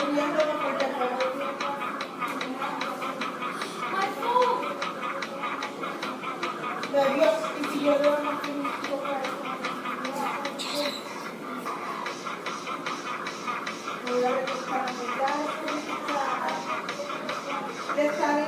moviéndome porque de Dios, y si yo veo una película, voy a recostar a mi casa,